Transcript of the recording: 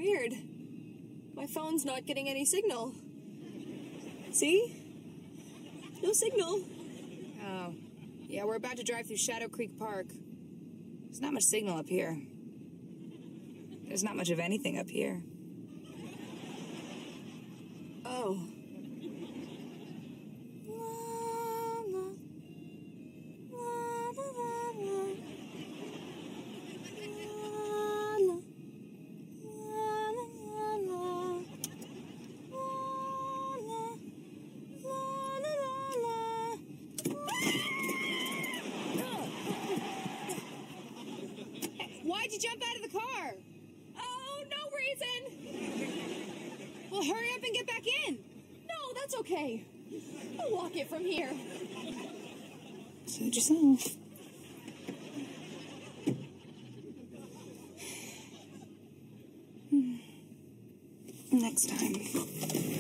Weird. My phone's not getting any signal. See? No signal. Oh. Yeah, we're about to drive through Shadow Creek Park. There's not much signal up here. There's not much of anything up here. Oh. Why'd you jump out of the car? Oh, no reason. Well, hurry up and get back in. No, that's okay. I'll walk it from here. Suit yourself. Next time.